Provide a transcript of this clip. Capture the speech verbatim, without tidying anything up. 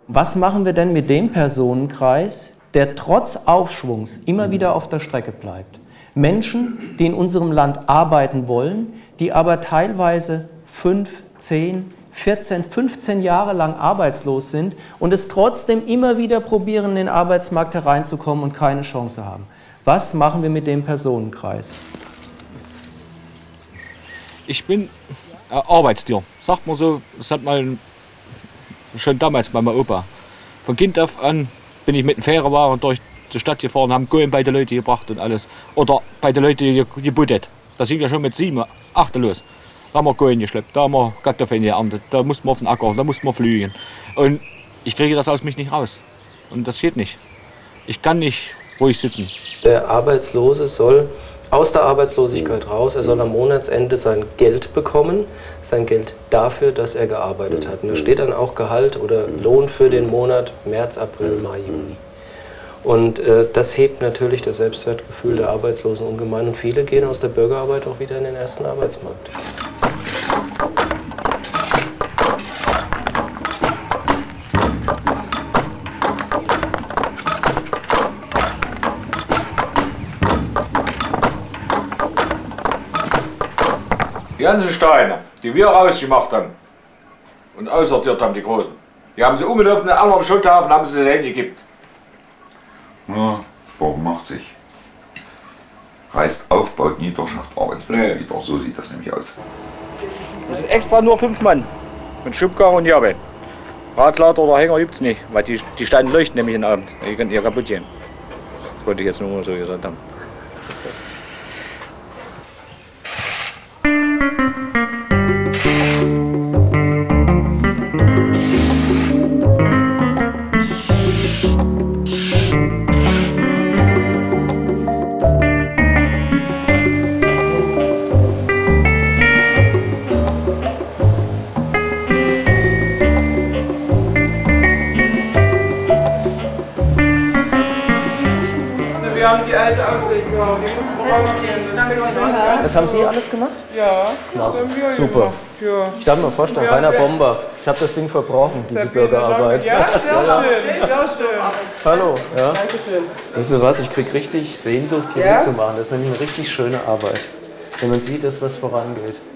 Was machen wir denn mit dem Personenkreis, der trotz Aufschwungs immer wieder auf der Strecke bleibt? Menschen, die in unserem Land arbeiten wollen, die aber teilweise fünf, zehn, vierzehn, fünfzehn Jahre lang arbeitslos sind und es trotzdem immer wieder probieren, in den Arbeitsmarkt hereinzukommen und keine Chance haben. Was machen wir mit dem Personenkreis? Ich bin äh, Arbeitstier, sagt man so. Das hat mal schon damals bei meinem Opa. Von Kind auf an bin ich mit dem Fährerwagen durch die Stadt gefahren, haben Kohlen bei den Leuten gebracht und alles. Oder bei den Leuten gebuttet. Das ging ja schon mit sieben, acht los. Da haben wir Kohlen geschleppt, da haben wir Kartoffeln geerntet, da mussten wir auf den Acker, da mussten wir flügen. Und ich kriege das aus mich nicht raus. Und das geht nicht. Ich kann nicht ruhig sitzen. Der Arbeitslose soll aus der Arbeitslosigkeit raus, er soll am Monatsende sein Geld bekommen, sein Geld dafür, dass er gearbeitet hat. Und da steht dann auch Gehalt oder Lohn für den Monat März, April, Mai, Juni. Und äh, das hebt natürlich das Selbstwertgefühl der Arbeitslosen ungemein. Und viele gehen aus der Bürgerarbeit auch wieder in den ersten Arbeitsmarkt. Die ganzen Steine, die wir rausgemacht haben und aussortiert haben, die Großen, die haben sie umgelaufen, in den anderen Schutthafen haben sie das gekippt. Ja, Form macht sich. Reißt auf, baut nieder, schafft Arbeitsplätze Nee. wieder. So sieht das nämlich aus. Das sind extra nur fünf Mann. Mit Schubkarre und Jabbe. Radlader oder Hänger gibt es nicht, weil die, die Steine leuchten nämlich am Abend. Die können ja kaputt gehen. Das wollte ich jetzt nur mal so gesagt haben. Wir haben die alte Auslegung, die muss man. Das haben Sie alles gemacht? Ja, Klasse. haben wir Super. gemacht. Ja. Ich darf mir vorstellen, Ja, Rainer wer- Bomber. Ich habe das Ding verbrochen, diese Bürgerarbeit. Ja, sehr schön, sehr schön. Hallo. Ja. Dankeschön. Weißt du was, ich krieg richtig Sehnsucht, hier Ja? mitzumachen. Das ist nämlich eine richtig schöne Arbeit. Wenn man sieht, dass was vorangeht.